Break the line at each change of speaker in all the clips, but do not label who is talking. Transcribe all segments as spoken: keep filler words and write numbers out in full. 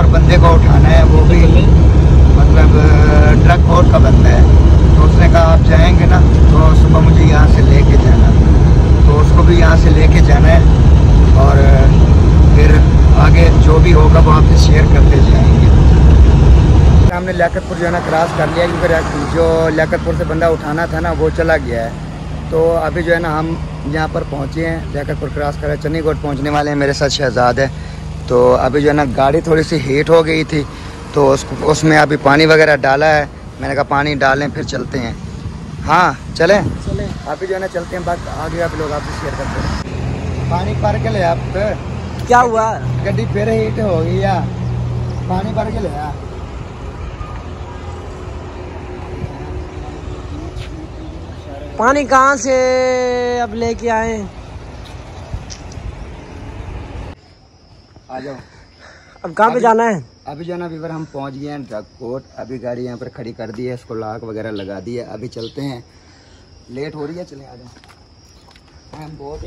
और बंदे को उठाना है, वो भी मतलब ट्रक कोर्ट का बंदा है। तो उसने कहा आप जाएंगे ना, तो सुबह मुझे यहाँ से लेके जाना, तो उसको भी यहाँ से लेके जाना है और फिर आगे जो भी होगा वो आपसे शेयर करते जाएंगे। हमने लियाकतपुर जो है ना क्रॉस कर लिया, क्योंकि जो लियाकतपुर से बंदा उठाना था ना वो चला गया है। तो अभी जो है ना हम यहाँ पर पहुँचे हैं, लियाकतपुर क्रॉस कर चन्नीगढ़ पहुँचने वाले हैं। मेरे साथ शहजाद है। तो अभी जो है ना गाड़ी थोड़ी सी हीट हो गई थी, तो उसको उसमें अभी पानी वगैरह डाला है। मैंने कहा पानी डालें फिर चलते हैं। हाँ चलें चलें अभी जो है ना चलते हैं, बात आगे आप लोग आपसे शेयर करते हैं। पानी भर के ले आप। क्या हुआ? गड्डी फिर हीट हो गई या पानी भर के ले आ।
पानी कहाँ से अब लेके आए?
आ जाओ।
अब कहाँ पे जाना है?
अभी जो है ना वीवर हम पहुंच गए हैं ड्रग कोर्ट। अभी गाड़ी यहाँ पर खड़ी कर दी है, इसको लॉक वगैरह लगा दी है। अभी चलते हैं, लेट हो रही है, चले आ जाओ। हम बहुत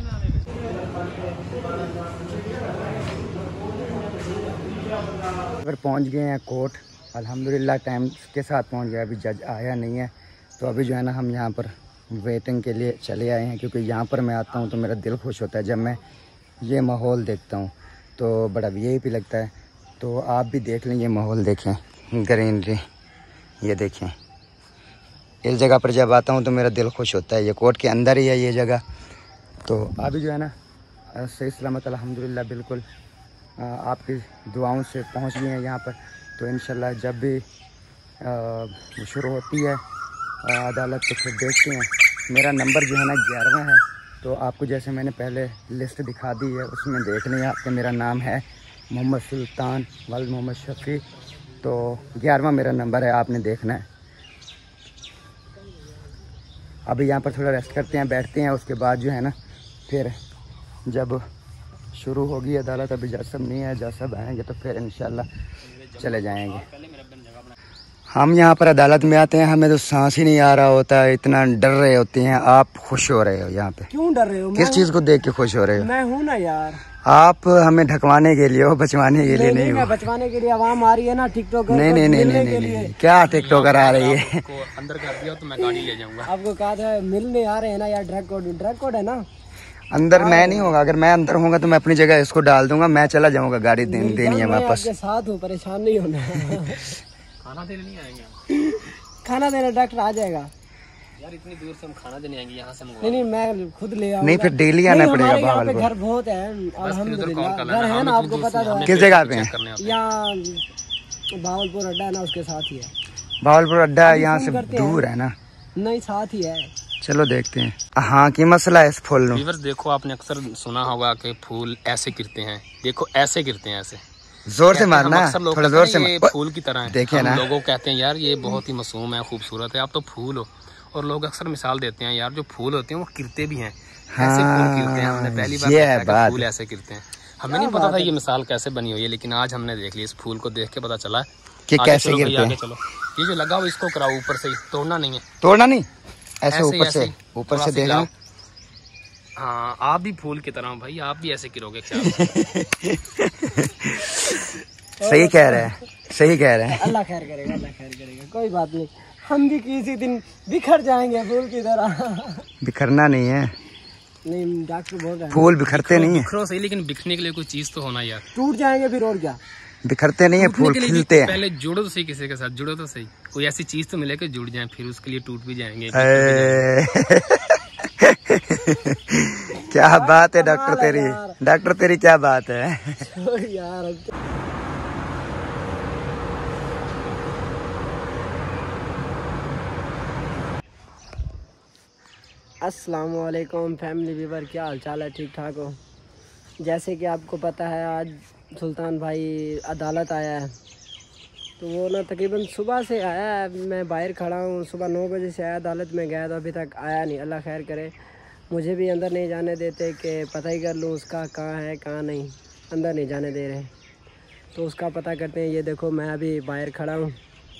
अगर पहुँच गए हैं कोर्ट, अल्हम्दुलिल्लाह टाइम के साथ पहुँच गया। अभी जज आया नहीं है, तो अभी जो है ना हम यहाँ पर वेटिंग के लिए चले आए हैं, क्योंकि यहाँ पर मैं आता हूँ तो मेरा दिल खुश होता है। जब मैं ये माहौल देखता हूँ तो बड़ा यही भी लगता है। तो आप भी देख लें, ये माहौल देखें, ग्रीनरी, ये देखें। इस जगह पर जब आता हूँ तो मेरा दिल खुश होता है। ये कोर्ट के अंदर ही है ये जगह। तो अभी जो है ना सही सलामत अल्हम्दुलिल्लाह बिल्कुल आपकी दुआओं से पहुँच गए हैं यहाँ पर। तो इंशाल्लाह जब भी शुरू होती है अदालत तो फिर देखते हैं। मेरा नंबर जो है ना ग्यारहवां है, तो आपको जैसे मैंने पहले लिस्ट दिखा दी है उसमें देख लें आपके। मेरा नाम है मोहम्मद सुल्तान वालिद मोहम्मद शफी। तो ग्यारहवां मेरा नंबर है, आपने देखना है। अभी यहाँ पर थोड़ा रेस्ट करते हैं, बैठते हैं। उसके बाद जो है ना फिर जब शुरू होगी अदालत, अभी जज साहब नहीं है, जज साहब आएँगे तो फिर इंशाल्लाह चले जाएंगे। हम यहाँ पर अदालत में आते हैं, हमें तो सांस ही नहीं आ रहा होता है, इतना डर रहे होते हैं। आप खुश हो रहे हो यहाँ पे?
क्यों डर रहे हो?
किस चीज़ को देख के खुश हो रहे हो?
मैं हूँ ना यार।
आप हमें ढकवाने के लिए हो, बचवाने के लिए नहीं, नहीं हो।
बचवाने के लिए आवाम आ रही है ना टिकटॉक।
नहीं नहीं नहीं नहीं नहीं, नहीं। क्या टिकटॉकर आ रही है?
अंदर कर दिया तो मैं गाड़ी ले जाऊंगा।
आपको कहा था मिलने आ रहे हैं ना यार। ड्रग कोड ड्रग कोड है ना
अंदर। मैं नहीं होगा, अगर मैं अंदर होऊंगा तो मैं अपनी जगह इसको डाल दूंगा, मैं चला जाऊंगा। गाड़ी दे, देनी है वापस।
साथ हो, परेशान नहीं होना।
खाना देने नहीं आएंगे?
खाना देने डॉक्टर आ जाएगा
यार। इतनी दूर से हम खाना देने आएंगे यहाँ से?
नहीं नहीं मैं खुद ले आऊंगा।
नहीं फिर डेली आना पड़ेगा भावलपुर।
घर बहुत है अल्हम्दुलिल्लाह, घर है ना, आपको पता है।
किस जगह पे है?
यहाँ भावलपुर अड्डा है ना, उसके साथ ही है।
भावलपुर अड्डा यहाँ से दूर है ना?
नहीं साथ ही है।
चलो देखते हैं। हाँ की मसला है इस फूल।
व्यूअर्स देखो, आपने अक्सर सुना होगा कि फूल ऐसे गिरते हैं। देखो ऐसे गिरते हैं, ऐसे
जोर से मारना, थोड़ा जोर से।
ये फूल की तरह है।
देखिए ना,
लोगों कहते हैं यार ये बहुत ही मासूम है, खूबसूरत है, आप तो फूल हो। और लोग अक्सर मिसाल देते हैं यार, जो फूल होते हैं वो गिरते भी हैं।
हाँ,
ऐसे फूल गिरते हैं। हमने पहली बार देखा कि फूल ऐसे गिरते हैं। हमें नहीं पता था ये मिसाल कैसे बनी हुई है, लेकिन आज हमने देख ली। इस फूल को देख के पता चला
कि कैसे गिरते हैं।
चलो ये जो लगा हुआ इसको कराओ ऊपर से ही, तोड़ना नहीं है।
तोड़ना नहीं, ऐसे ऊपर से ऊपर से देखना।
हाँ आप भी फूल की तरह भाई, आप भी ऐसे गिरोगे।
सही कह रहे हैं, सही कह रहे हैं।
अल्लाह खैर करेगा, अल्लाह खैर करेगा, कोई बात नहीं। हम भी किसी दिन बिखर जाएंगे फूल की तरह।
बिखरना नहीं है।
नहीं डॉक्टर बोल रहे हैं
फूल बिखरते नहीं है।
बिखरो सही, लेकिन बिखरने के लिए कोई चीज तो होना यार।
टूट जाएंगे फिर और क्या?
बिखरते नहीं है फूल, खिलते हैं।
पहले जुड़ो तो सही, किसी के साथ जुड़ो तो सही। कोई ऐसी चीज तो मिले कि जुड़ जाए, फिर उसके लिए टूट भी जाएंगे।
क्या बात है डॉक्टर तेरी, डॉक्टर तेरी क्या बात है
यार। अस्सलाम वालेकुम फैमिली व्यूवर, क्या हाल चाल है? ठीक ठाक हो? जैसे कि आपको पता है आज सुल्तान भाई अदालत आया है, तो वो ना तकरीबन सुबह से आया है। मैं बाहर खड़ा हूँ, सुबह नौ बजे से आया, अदालत में गया तो अभी तक आया नहीं। अल्लाह खैर करे, मुझे भी अंदर नहीं जाने देते कि पता ही कर लूँ उसका कहाँ है कहाँ नहीं, अंदर नहीं जाने दे रहे। तो उसका पता करते हैं। ये देखो मैं अभी बाहर खड़ा हूँ,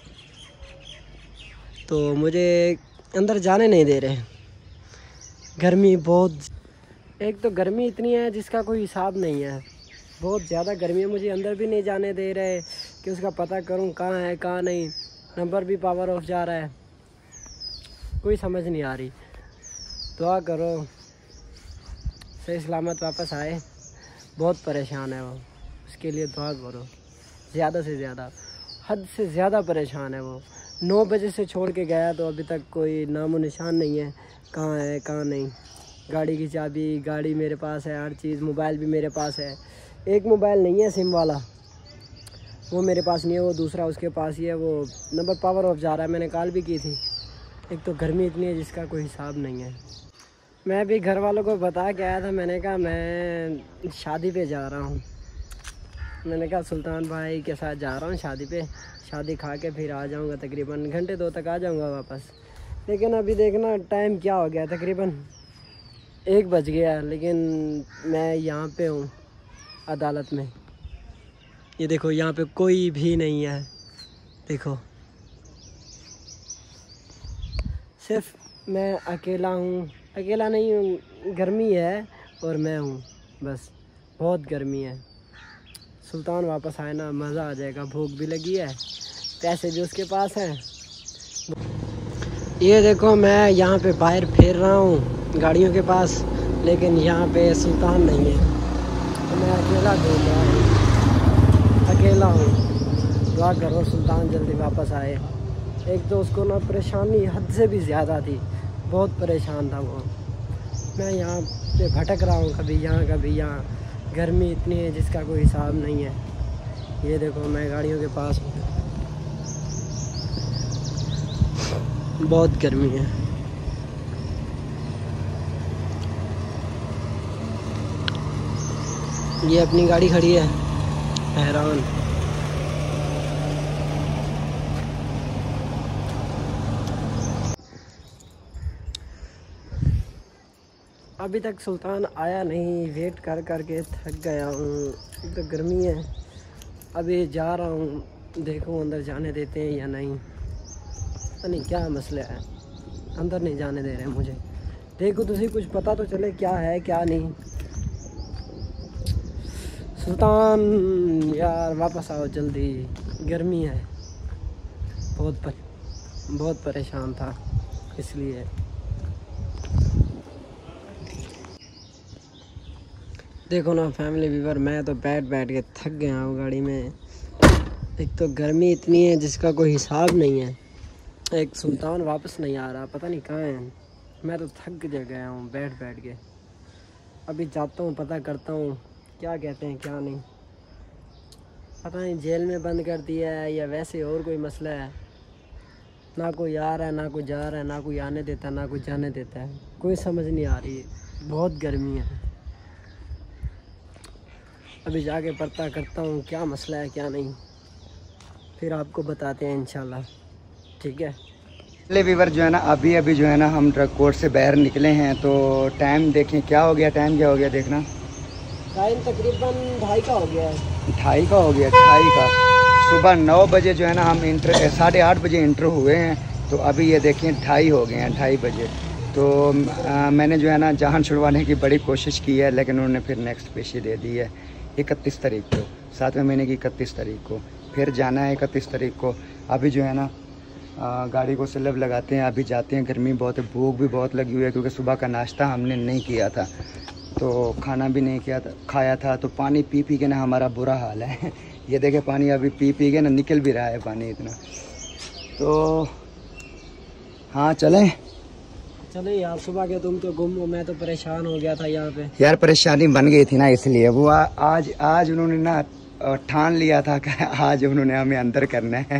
तो मुझे अंदर जाने नहीं दे रहे। गर्मी बहुत, एक तो गर्मी इतनी है जिसका कोई हिसाब नहीं है। बहुत ज़्यादा गर्मी है, मुझे अंदर भी नहीं जाने दे रहे कि उसका पता करूं कहाँ है कहाँ नहीं। नंबर भी पावर ऑफ जा रहा है, कोई समझ नहीं आ रही। दुआ करो सही सलामत वापस आए। बहुत परेशान है वो, उसके लिए दुआ करो। ज़्यादा से ज़्यादा, हद से ज़्यादा परेशान है वो। नौ बजे से छोड़ के गया तो अभी तक कोई नामो निशान नहीं है, कहाँ है कहाँ नहीं। गाड़ी की चाबी, गाड़ी मेरे पास है, हर चीज़, मोबाइल भी मेरे पास है। एक मोबाइल नहीं है सिम वाला, वो मेरे पास नहीं है, वो दूसरा उसके पास ही है। वो नंबर पावर ऑफ जा रहा है, मैंने कॉल भी की थी। एक तो गर्मी इतनी है जिसका कोई हिसाब नहीं है। मैं भी घर वालों को बता के आया था, मैंने कहा मैं शादी पे जा रहा हूँ। मैंने कहा सुल्तान भाई के साथ जा रहा हूँ शादी पे, शादी खा के फिर आ जाऊँगा, तकरीबन घंटे दो तक आ जाऊँगा वापस। लेकिन अभी देखना टाइम क्या हो गया, तकरीबन एक बज गया, लेकिन मैं यहाँ पे हूँ अदालत में। ये देखो यहाँ पे कोई भी नहीं है, देखो सिर्फ मैं अकेला हूँ। अकेला नहीं हूँ, गर्मी है और मैं हूँ, बस बहुत गर्मी है। सुल्तान वापस आए ना, मज़ा आ जाएगा। भूख भी लगी है, पैसे भी उसके पास हैं। ये देखो मैं यहाँ पे बाहर फेर रहा हूँ गाड़ियों के पास, लेकिन यहाँ पे सुल्तान नहीं है, तो मैं अकेला घूम रहा हूँ, अकेला हूँ। दुआ करो सुल्तान जल्दी वापस आए। एक तो उसको ना परेशानी हद से भी ज़्यादा थी, बहुत परेशान था वो। मैं यहाँ पे भटक रहा हूँ, कभी यहाँ कभी यहाँ। गर्मी इतनी है जिसका कोई हिसाब नहीं है। ये देखो मैं गाड़ियों के पास हूँ, बहुत गर्मी है। ये अपनी गाड़ी खड़ी है, हैरान। अभी तक सुल्तान आया नहीं, वेट कर कर के थक गया हूँ। एक तो गर्मी है। अभी जा रहा हूँ, देखो अंदर जाने देते हैं या नहीं, पता नहीं क्या मसला है, अंदर नहीं जाने दे रहे मुझे। देखो तुझे कुछ पता तो चले क्या है क्या नहीं। सुल्तान यार वापस आओ जल्दी, गर्मी है, बहुत पर, बहुत परेशान था इसलिए। देखो ना फैमिली व्यूवर, मैं तो बैठ बैठ के थक गया हूँ गाड़ी में। एक तो गर्मी इतनी है जिसका कोई हिसाब नहीं है, एक सुल्तान वापस नहीं आ रहा, पता नहीं कहाँ है। मैं तो थक गया हूँ बैठ बैठ के। अभी जाता हूँ, पता करता हूँ क्या कहते हैं क्या नहीं। पता नहीं जेल में बंद कर दिया है या वैसे और कोई मसला है। ना कोई आ रहा है, ना कोई जा रहा है, ना कोई आने देता, ना कोई जाने देता है, कोई समझ नहीं आ रही है। बहुत गर्मी है। अभी जाके पता करता हूँ क्या मसला है क्या नहीं, फिर आपको बताते हैं इंशाल्लाह, ठीक है।
ले वीवर जो है ना, अभी अभी जो है ना हम ड्रग कोर्ट से बाहर निकले हैं। तो टाइम देखें क्या हो गया, टाइम क्या हो गया देखना।
टाइम तकरीबन ढाई का हो गया है।
ढाई का हो गया, ढाई का। सुबह नौ बजे जो है ना हम इंटर, साढ़े आठ बजे इंटर हुए हैं। तो अभी ये देखें ढाई हो गए हैं, ढाई बजे। तो आ, मैंने जो है ना जान छुड़वाने की बड़ी कोशिश की है, लेकिन उन्होंने फिर नेक्स्ट पेशी दे दी है इकतीस तारीख को, सातवें महीने की इकतीस तारीख को। फिर जाना है इकतीस तारीख को। अभी जो है ना आ, गाड़ी को स्लब लगाते हैं, अभी जाते हैं। गर्मी बहुत है, भूख भी बहुत लगी हुई है, क्योंकि सुबह का नाश्ता हमने नहीं किया था, तो खाना भी नहीं किया था, खाया था। तो पानी पी पी के ना हमारा बुरा हाल है। ये देखे पानी अभी पी पी के ना निकल भी रहा है पानी इतना। तो हाँ चलें
चले यार, सुबह के तुम तो गुम हो, मैं तो परेशान हो गया था यहाँ पे।
यार परेशानी बन गई थी ना, इसलिए वो आ, आज आज उन्होंने ना ठान लिया था कि आज उन्होंने हमें अंदर करना है।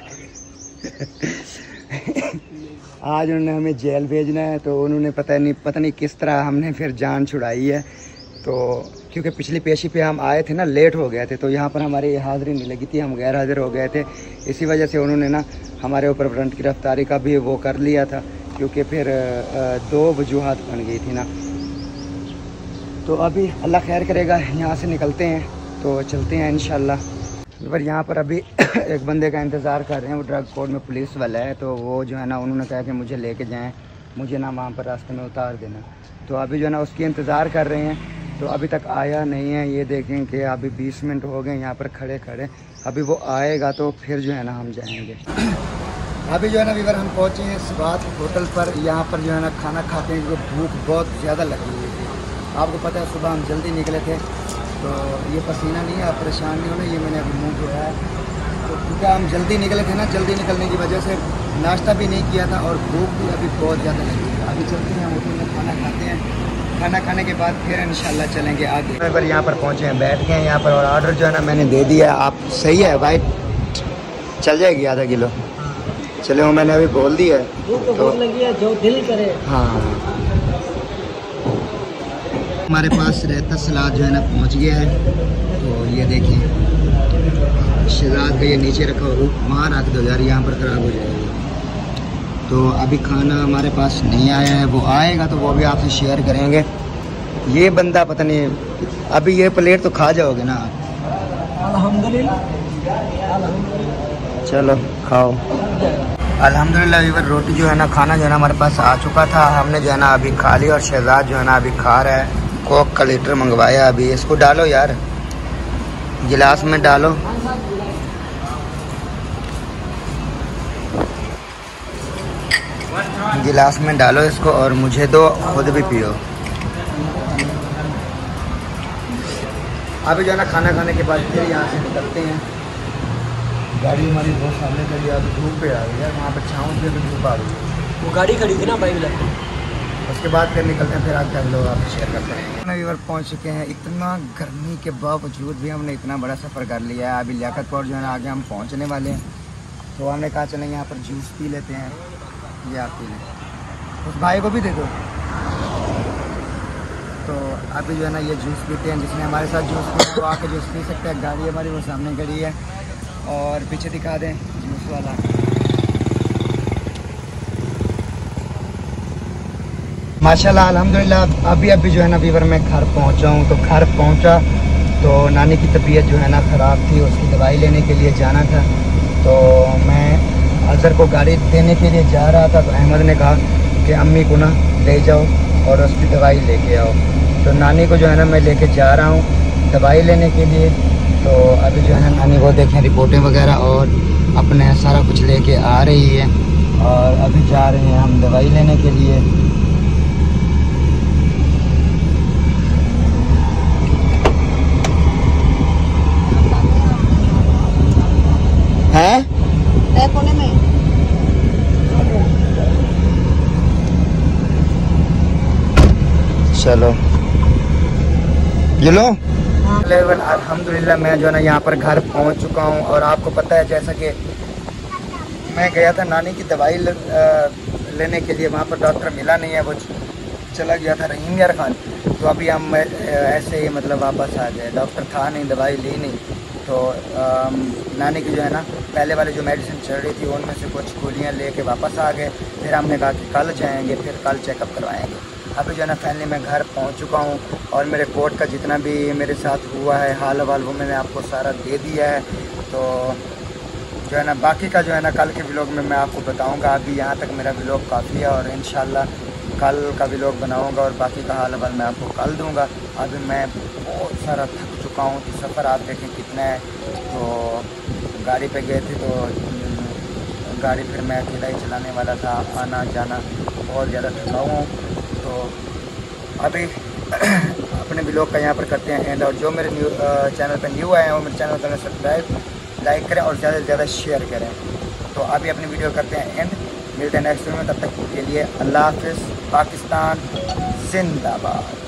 आज उन्होंने हमें जेल भेजना है। तो उन्होंने पता नहीं पता नहीं किस तरह हमने फिर जान छुड़ाई है। तो क्योंकि पिछली पेशी पे हम आए थे ना, लेट हो गए थे, तो यहाँ पर हमारी हाज़िरी नहीं लगी थी, हम गैर हाजिर हो गए थे। इसी वजह से उन्होंने ना हमारे ऊपर वारंट की गिरफ्तारी का भी वो कर लिया था, क्योंकि फिर दो वजूहात बन गई थी ना। तो अभी अल्लाह खैर करेगा, यहाँ से निकलते हैं तो चलते हैं इंशाल्लाह। पर यहाँ पर अभी एक बंदे का इंतज़ार कर रहे हैं, वो ड्रग कोर्ट में पुलिस वाला है। तो वो जो है ना उन्होंने कहा कि मुझे लेके जाएं, मुझे ना वहाँ पर रास्ते में उतार देना। तो अभी जो है ना उसकी इंतज़ार कर रहे हैं। तो अभी तक आया नहीं है। ये देखें कि अभी बीस मिनट हो गए यहाँ पर खड़े खड़े, अभी वो आएगा तो फिर जो है ना हम जाएंगे। अभी जो है ना वीवर हम पहुँचे हैं स्वाद होटल पर। यहाँ पर जो है ना खाना खाते हैं क्योंकि भूख बहुत ज़्यादा लगी हुई थी। आपको पता है सुबह हम जल्दी निकले थे, तो ये पसीना नहीं है, आप परेशान नहीं होना, ये मैंने अभी मुँह धोया है। तो क्योंकि हम जल्दी निकले थे ना, जल्दी निकलने की वजह से नाश्ता भी नहीं किया था और भूख भी अभी बहुत ज़्यादा लगी है। अभी चलते हैं होटल में, खाना खाते हैं, खाना खाने के बाद फिर इंशाल्लाह चलेंगे आगे। अगर यहाँ पर पहुँचे हैं, बैठ गए हैं यहाँ पर और ऑर्डर जो है ना मैंने दे दिया। आप सही है भाई, चल जाएगी आधा किलो। चले वो मैंने अभी बोल दिया है
तो, तो लगी है जो दिल करे।
हाँ, हमारे पास रहता सलाद जो है ना पहुँच गया है। तो ये देखिए सलाद का ये नीचे रखा हो, वहाँ रख दो यार, यहाँ पर ख़राब हो जाएगी। तो अभी खाना हमारे पास नहीं आया है, वो आएगा तो वो भी आपसे शेयर करेंगे। ये बंदा पता नहीं, अभी ये प्लेट तो खा जाओगे ना?
अल्हम्दुलिल्लाह।
चलो खाओ। अल्हम्दुलिल्लाह वीवर, रोटी जो है ना, खाना जो है ना हमारे पास आ चुका था, हमने जो है ना अभी खा लिया। और शहजाद जो है ना अभी खा रहा है। कोक का लीटर मंगवाया अभी, इसको डालो यार, गिलास में डालो। गिलास में डालो इसको और मुझे दो, खुद भी पियो। अभी जो है ना खाना खाने के बाद फिर यहाँ से निकलते हैं। गाड़ी हमारी बहुत सामने खड़ी है, अभी धूप पे आ गई है, वहाँ पर छाँव से भी धूप आ गई है।
वो गाड़ी खड़ी थी ना भाई,
उसके बाद फिर निकलते हैं, फिर आज का लोग आप शेयर करते हैं। वीवर पहुँच चुके हैं। इतना गर्मी के बावजूद भी हमने इतना बड़ा सफ़र कर लिया है। अभी लियाकतपुर जो है ना आगे हम पहुँचने वाले हैं, तो हमने कहा चलें यहाँ पर जूस पी लेते हैं। ये आप पी लें, उस भाई को भी दे दो। तो अभी जो है ना ये जूस पीते हैं। जिसने हमारे साथ जूस पिया वो आके जूस पी सकते हैं। गाड़ी हमारी वो सामने खड़ी है और पीछे दिखा दें जूस वाला। माशाल्लाह अल्हम्दुलिल्लाह। अभी अभी जो है ना वीवर मैं घर पहुंचा हूं। तो घर पहुंचा तो नानी की तबीयत जो है ना ख़राब थी, उसकी दवाई लेने के लिए जाना था। तो मैं अजहर को गाड़ी देने के लिए जा रहा था, तो अहमद ने कहा कि अम्मी को ना ले जाओ और उसकी दवाई लेके आओ। तो नानी को जो है ना मैं लेके जा रहा हूँ दवाई लेने के लिए। तो अभी जो है ना नानी को देखें रिपोर्टें वगैरह और अपने सारा कुछ लेके आ रही है और अभी जा रहे हैं हम दवाई लेने के लिए। हैं? कोने में चलो ये लो। लेवल अल्हम्दुलिल्लाह मैं जो है ना यहाँ पर घर पहुँच चुका हूँ। और आपको पता है जैसा कि मैं गया था नानी की दवाई लेने के लिए, वहाँ पर डॉक्टर मिला नहीं है, वो चला गया था रहीम यार खान। तो अभी हम ऐसे ही मतलब वापस आ गए, डॉक्टर था नहीं, दवाई ली नहीं। तो आ, नानी की जो है ना पहले वाली जो मेडिसिन चल रही थी उनमें से कुछ गोलियाँ लेके वापस आ गए। फिर हमने कहा कि कल जाएंगे, फिर कल चेकअप करवाएंगे। अभी जो है ना फाइनली मैं घर पहुंच चुका हूं और मेरे कोर्ट का जितना भी मेरे साथ हुआ है हाल हवाल वो मैंने आपको सारा दे दिया है। तो जो है ना बाकी का जो है ना कल के व्लॉग में मैं आपको बताऊँगा। अभी यहाँ तक मेरा व्लॉग काफ़ी है और इंशाल्लाह कल का व्लॉग बनाऊँगा और बाकी का हाल हवाल मैं आपको कल दूँगा। अभी मैं बहुत सारा थक चुका हूँ। तो सफ़र आप देखें कितना है। तो गाड़ी पे गए थे तो गाड़ी फिर मैं अकेला ही चलाने वाला था, आना जाना बहुत ज़्यादा थका हुआ हूँ। तो अभी अपने व्लॉग का यहाँ पर करते हैं एंड। और जो मेरे न्यू चैनल पर न्यू आए हैं वो मेरे चैनल को सब्सक्राइब लाइक करें और ज़्यादा से ज़्यादा शेयर करें। तो अभी अपनी वीडियो करते हैं एंड, मिलते हैं नेक्स्ट वीडियो में। तब तक के लिए अल्लाह हाफ़िज़। पाकिस्तान जिंदाबाद।